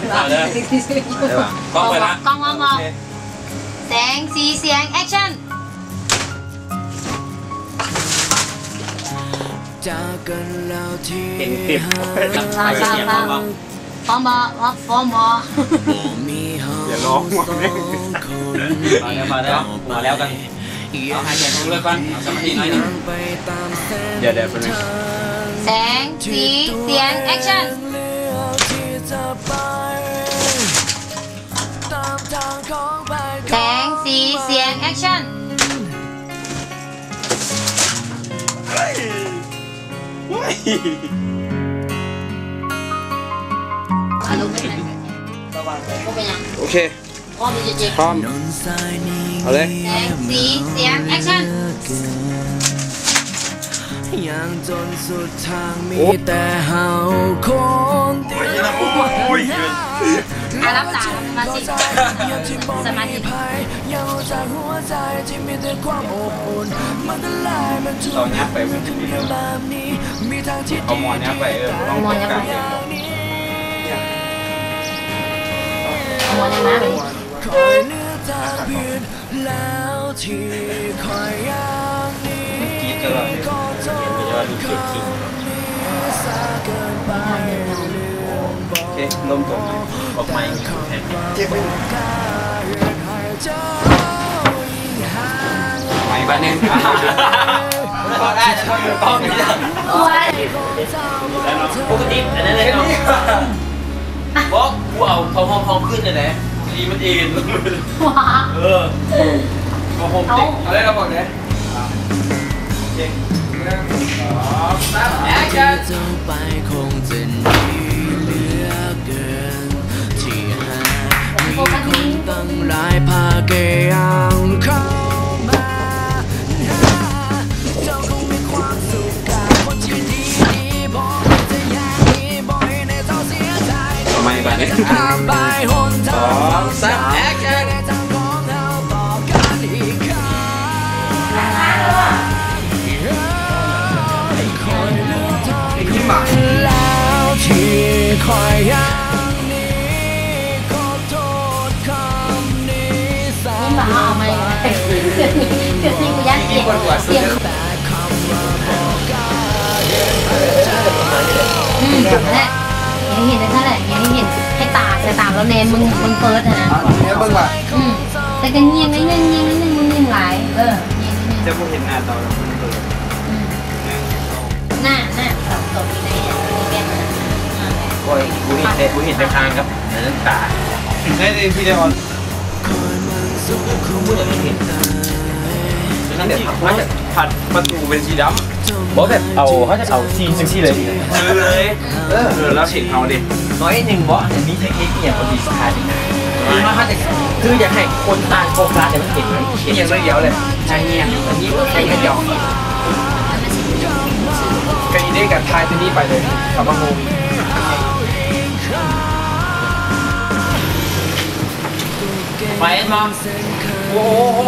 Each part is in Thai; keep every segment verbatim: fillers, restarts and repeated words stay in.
เอาเลยกล้องไปละกล้องมองแสงสีเสียงแอคชั่นเห็นติดตามตามตามฟอมบอฟอมบออย่าร้องมาเนี่ยมาแล้วมาแล้วมาแล้วกันเอาหายใจเข้าเลยก่อนเอาสมาธิหน่อยนึงเดี๋ยวเดี๋ยวไปเลยแสงสีเสียงแอคชั่นแสงสีเสียงแอคชั่นอารมณ์เป็นยังโอเคพร้อมพร้อมเอาเลยแสงสีเสียงแอคชั่นยังจนสุดทางมีแต่เฮาคนเดียวอารับตาสมาธิสมาธิตอนนี้ไปมันจะมีเรื่องเอาหมอนนี้ไปเออเอาหมอนนี้ไปเอาหมอนนี้มาไปคอยเลือกทางผิดแล้วที่คอยยังนี้ก็ทนคำนี้ซะเกินไปโอเคลมตกออกมาอีกแผ่นเจ็บไม่บ้านเนี่ยพอได้จะต้องต้องนี่นะปกติอันนั้นเลยบอกกูเอาทองทองทองขึ้นเลยนะดีมันเอ็นเออเอาผมติดอะไรเราบอกเนี่ยเจ๊งแอคชั่นจะไปคงจะดีเหลือเกินที่หามีคนตั้งหลายภาคเกยังเข้ามาเจ้าคงมีความสุขกับคนที่ดีบอกจะอยากมีบ่อยในเจ้าเสียใจทำไมบ้านนี้สองสามแอคชั่นแล้วที่คอยยังนี้ก็โทษคำนี้สานี่มาเอาไหมเกิดนี่เกิดนี่กูยัดเสียงเสียงอืมนั่นแหละยังเห็นนั่นแหละยังเห็นให้ตาแต่ตาแล้วเนนมึงมึงเฟิร์สนะเนี่ยเบิ่งว่ะอืมแต่กันเงียบไม่เงียบเงียบนิดนึงมึงนิ่งหลายเออจะมึงเห็นหน้าตอนมันเปิดหน้าหน้าสับสนในแก้มโอ้ยกูเห็นแต่กูเห็นแต่ทางครับน้ำตาได้ในพี่เดียวกูจะไม่เห็นนั่นเดี๋ยวเขาจะผัดประตูเป็นสีดำบอกแบบเอาเขาจะเอาซีซีซีเลยเลยเออแล้วเห็นเขาดิน้อยหนึ่งบอกอันนี้เทคนิคอย่างคนดีสไตล์คือว่าเขาจะคืออยากให้คนตาโฟกัสแต่มันเห็นเห็นอย่างเดียวเลยใช่เงี้ยอันนี้ใช่กันหยอกกันอีเด้กับทายตัวนี้ไปเลยขับมาโฮมไปมองโอ้โห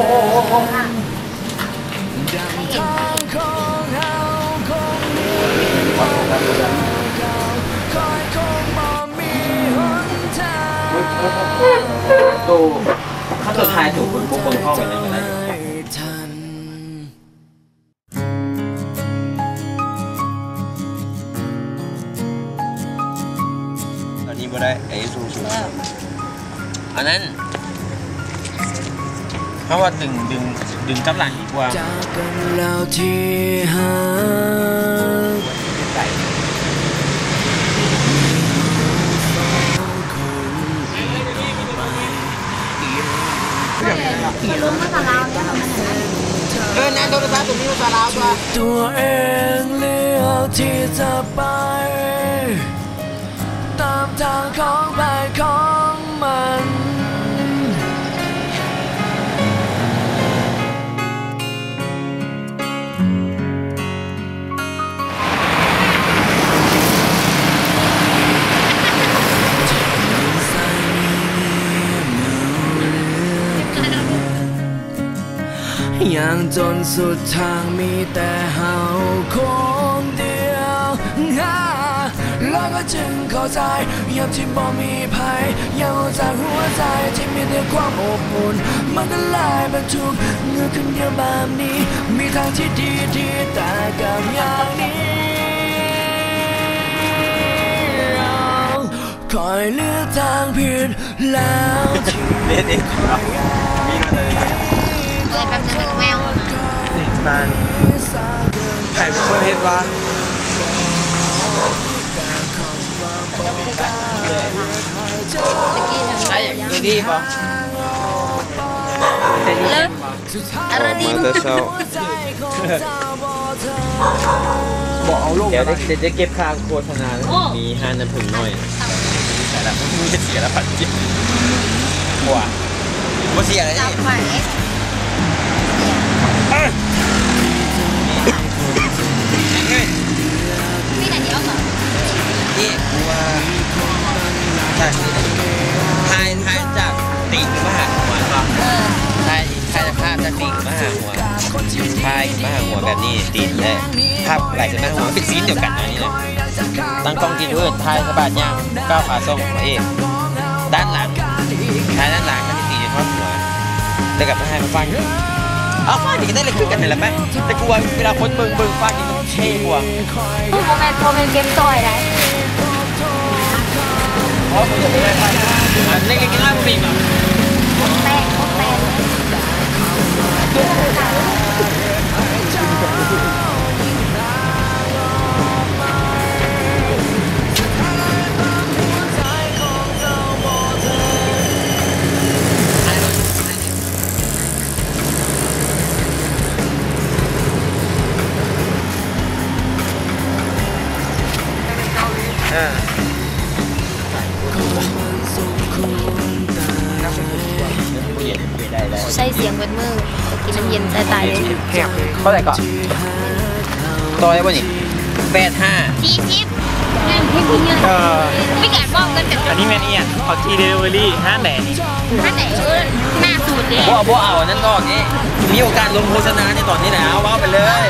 ดูถ้าตัวทายถูกคนพวกคนเข้าไปในกันได้อันนี้ไม่ได้ไอ้สูงสูงอันนั้นเพราะว่าดึงดึงดึงกับหลังดีกว่าจากกันแล้วที่หามันล้มมาตาลาวเนี่ยมันเออนั่นโดนตาตัวนี้มาตาลาวตัวตัวเองเลือกที่จะไปตามทางของไปของมันยังจนสุดทางมีแต่เฮาคนเดียวแล้วก็จึงเข้าใจยามที่บ่มีภัยยังเอาจากหัวใจที่มีแต่ความอบอุ่นมันก็ลายบรรทุกเงื่อนขึ้นเดียวแบบนี้มีทางที่ดีที่แต่กับอย่างนี้คอยเลือกทางผิดแล้วที่เล่นเองครับมีมาเลยเลยแป๊บนึงแมวมาบ้านใครเป็นคนเฮ็ดวะใช่ดูดีป่ะเลิกอะไรดีมาแต่เช้าบอกเอาลงเดี๋ยวจะจะเก็บค่าโฆษณามีห้าน้ำผึ้งหน่อยแต่ละมึงจะเสียละพันจิบหัวมึงเสียอะไรนี่นี่ไหนเดียวก่อนนี่ว่าใช่ทายทายจากตีนมาหาหัวป่ะทายทายจากภาพจากตีนมาหาหัวทายมาหาหัวแบบนี้ตีนเลยภาพไหลจากหน้าหัวเป็นสีเดียวกันนะนี่นะตั้งกล้องกินด้วยทายสะบัดยางก้าวขาส่งมาเองด้านหลังทายด้านหลังก็จะตีในท่อนหัวแล้วกับทายมาฟังเอาฟาดอีกได้เลยคือกันนี่แหละไหมแต่กลัวเวลาคนเบิ่งเบิ่งฟาดอีกต้องเท่กว่าโมเมนต์โมเมนต์เกมต่อยได้เพราะผมจะไม่ได้ฟาดอันเล็กๆง่ายๆผมมีแบบแตกแตกใช้เสียงเบิดมือกินน้ำเย็นตายเลยแคบเท่าไหร่ก่อนต่อได้ป่ะนี่แปดห้าสี่สิบแม่พี่พี่เนี่ยไม่แก่บอกกันแต่อันนี้แมนเอียนขอทีเดลิเวอรี่ห้าไหนห้าไหนเออหน้าสูตรเลยบ่บ่เอานั่นก็นี่มีโอกาสลงโฆษณาในตอนนี้นะเอาไปเลย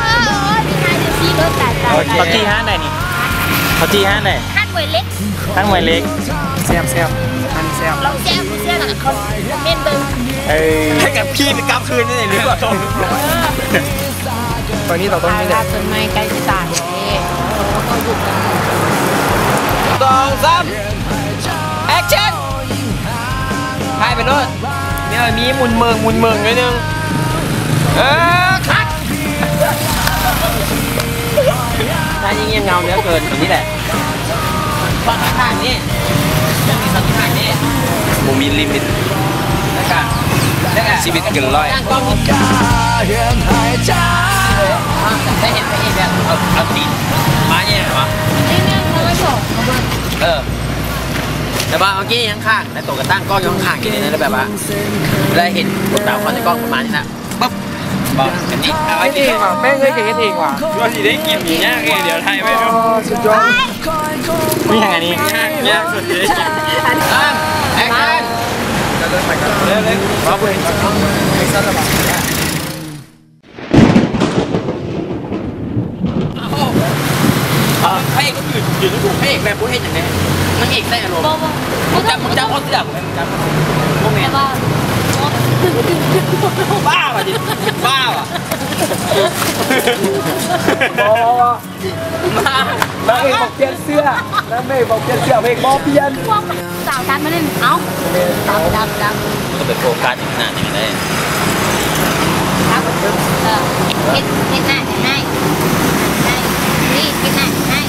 ขอทีห้าไหนนี่ขอทีห้าไหนห้าหน่วยเล็กห้าหน่วยเล็กแซ่บแซ่บอันแซ่บลองแซ่บแซ่บหน่อยเขาเม่นเบิ้งให้กับพี่ไปกลับคืนนี่หรือเปล่าตอนนี้เราต้องไม่ได้ต้นไม้ใกล้จะตายเลยเขาก็หยุดกันสองสามแอคชั่นให้ไปโน่นเนี่ยมีมุนเมืองมุนเมืองนิดนึงเออคัดถ้ายิ่งเงียบเงาเนื้อเกินแบบนี้แหละฝั่งข้างนี่ยังมีฝั่งข้างนี่มูมีลิมิตแล้วกันแล้วกันชีวิตเกินร้อยกล้องกาเห็นหายใจได้เห็นไปเองแบบเอาเอาตีนมาเนี่ยเหรอนี่เนี่ยเขาไม่บอกเออแต่ว่าเมื่อกี้ยังข้างแต่ตัวกระตั้งกล้องยังข้างอยู่ในนั้นแบบว่าได้เห็นดาวคอนในกล้องประมาณนี้นะปั๊บบอกอันนี้เอาไว้กินว่ะแม่เคยเห็นเองว่ะว่าสิได้กินอย่างเงี้ยเดี๋ยวไทยไม่รู้สุดยอดมีอย่างนี้ยากสุดเลยอ่ะแอคชั่นเร็วเร็วขอบคุณพระเอกก็คือยืนถูกพระเอกแบบพูดให้อย่างนี้นางเอกได้อารมณ์มึงจำมึงจำเขาเสียบมึงจำโมเมนต์บ้าว่ะดิบ้าว่ะนางเอกบอกเปลี่ยนเสื้อนางเอกบอกเปลี่ยนเสื้อเพลงบอกเปลี่ยนสาวกันมาเล่นเอ้าดำดำดำก็เป็นโฟกัสอีกนานอย่างนี้ครับเออเฮ็ดเฮ็ดหน้าให้ให้นี่เฮ็ดหน้าให้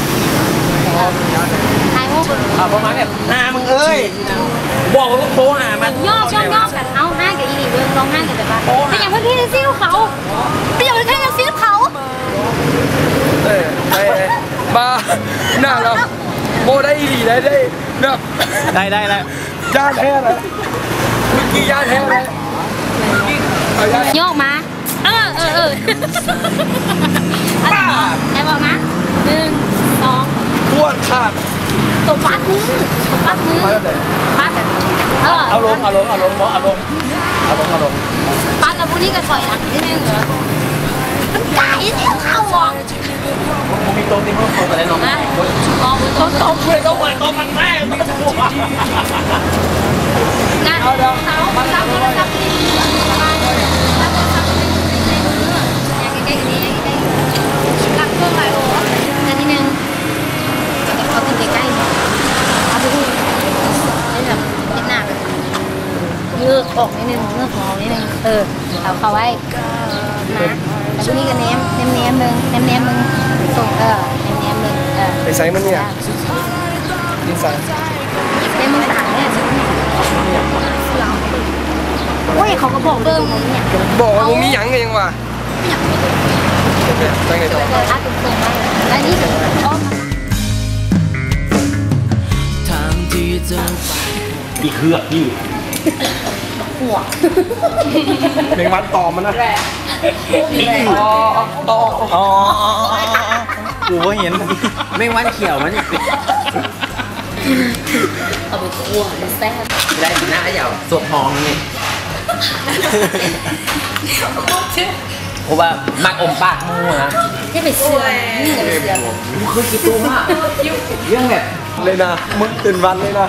ถ่ายรูปเอาประมาณแบบหามึงเอ้ยบอกว่าโทรหามันย่อย่อย่อกันเอาห้ากับอีนี่เดินลองห้ากันแต่บ้านไม่อยากเพื่อนพี่จะซิ้วเขาไม่อยากเพื่อนพี่จะซิ้วเขาเออมาหน้าเราโบได้อีนีได้ได้เนาะได้ได้แล้วย่านแท้เลยเมื่อกี้ย่านแท้เลยโยกมาเออเออเอออะไรบอกนะหนึ่งสองปวดขาดตัวปัดมือตัวปัดมือปัดเออเอาลงเอาลงเอาลงเอาลงเอาลงเอาลงปัดแล้วพวกนี้ก็ถอยหลังนิดนึงเหรอตายเสียเข้าอ่ะมีโต๊ะที่เขาเขาอะไรน้องอ๋อต้องตบเลยต้องเลยต้องมันแม่นะเอาเดี๋ยวเอามาทำมาทำที่บ้านเลยทำมาทำที่ในมืออย่างใกล้ๆนี้ใกล้ๆรักเพื่อนไปโอ้นาทีนึงเขาติดใกล้ๆเอาไปดูนี่แบบเห็นหน้าแบบเลือกออกนิดนึงเลือกของนิดนึงเออเอาเขาไว้นะแล้วก็นี่ก็เนมเนมเนมหนึ่งเนมเนมหนึ่งส่งเออเนมเนมหนึ่งเออไปใส่มันเนี่ยกินใส่เนมมึงต่างเนี่ยโอ้ยเขาก็บอกเบิ้งเนี่ยบอกว่ามึงมีหยังกันยังวะจังไงต่อเอออาตุ้มตรงมาแล้วนี่ชอบทางที่จะไปอีกเครืออยู่หัวเพลงวัดต่อมันนะอ๋ออ๋ออ๋อกูว่าเห็นไม่วันเขียวมันนี่เอาไปคั่วแซ่บได้หน้าเหยาสวมทองนี่เพราะว่ามักอมปากมูนะที่ไปเสือนี่กับเสือกูเคยคิดตัวว่าเรื่องแบบเลยนะมึงตื่นวันเลยนะ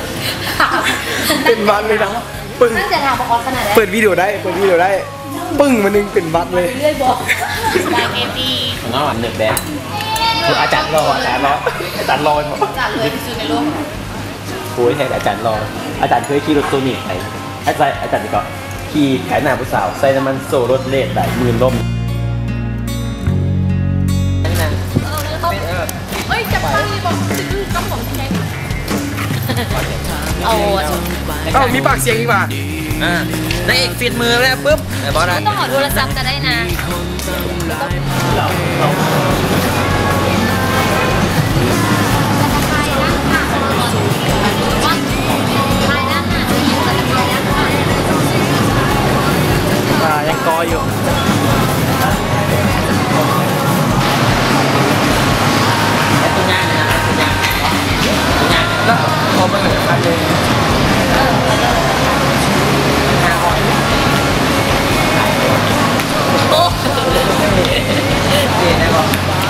ตื่นวันเลยนะปึ้งน่าจะทำออกขนาดนั้นเปิดวิดีโอได้เปิดวิดีโอได้ปึ้งมันนึงเป็นวัดเลยเรื่อยบอกได้เอฟีของเราหนึ่งแดงคืออาจารย์รออาจารย์รออาจารย์รอหมดจัดเลยซื้อในโลกโอ้ยแทนอาจารย์รออาจารย์เคยขี่รถตัวนี้ไหนอาจารย์อาจารย์ดีกว่าขี่ขายหน้าผู้สาวใส่น้ำมันโซ่รถเลดได้หมื่นล่มนี่นะเอ้ยจับตั้งนี่บอกซื้อต้องของที่ไหนเอาเอ้ามีปากเสียงอีกป่ะอ่านายเอกฟิตมือแล้วปุ๊บไอ้บอสนะต้องหอโทรศัพท์ก็ได้นะยังกออยู่ตัวง่ายนะตัวง่ายตัวง่ายแล้วพอมาถึงอันเลยห้าร้อยโอ้เจ๊ได้บอก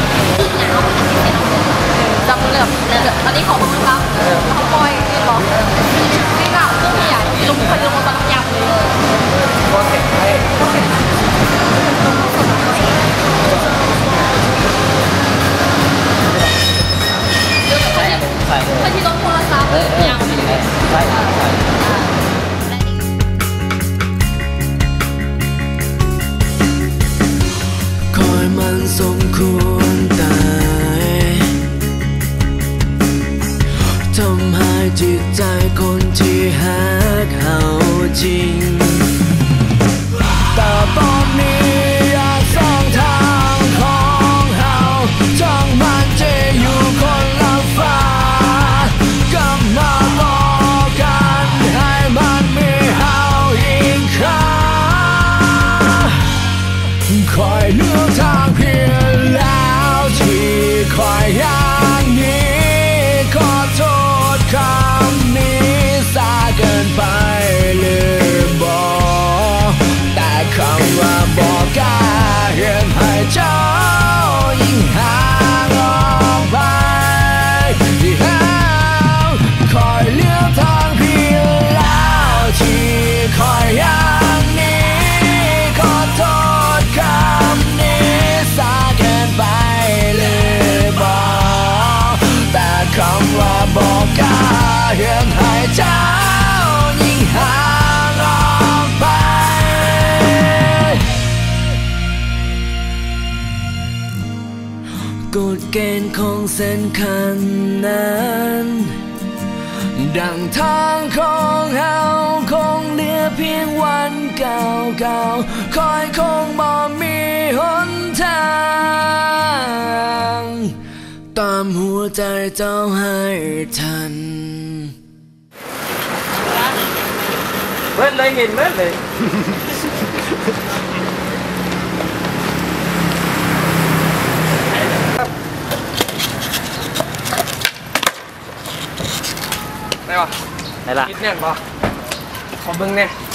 จำเลยแบบตอนนี้ของมันครับเขาปล่อยบอกไม่กล้าเครื่องใหญ่ลงไปลงมาตอนยำเลยก็เก็บไว้ใส่ใส่ถ้าที่ลงโทรศัพท์ยำใส่ใส่คอยมันสมควรตายทำให้จิตใจคนที่หาเขาจริงแต่ตอนนี้อยากสร้างทางของเราจังมันจะอยู่คนละฟ้ากลับมาบอกกันให้มันมีเฮาอีกครั้งคอยเลือกทางเพียงแล้วที่คอยอย่างนี้ขอโทษคำนี้สาเกินไปหรือบอกแต่คำว่าบอกกล้าเห็นให้เจ้ายิ่งห่างออกไปที่หาคอยเลือกทางเพียงแล้วที่คอยอย่างนี้ขอโทษคำนี้สาเกินไปหรือบอกแต่คำว่าบอกกล้าเห็นให้เจ้ายิ่งห่างออกไปกฎเกณฑ์ของเส้นคันนั้นดังทางของเฮาคงเหลือเพียงวันเก่าๆคอยคงบ่มีหนทางตามหัวใจเจ้าให้ทันเบิดเลยเห็นเบิดเลยได้ปะไหนล่ะคิดแน่นปะขอเบิ้งแน่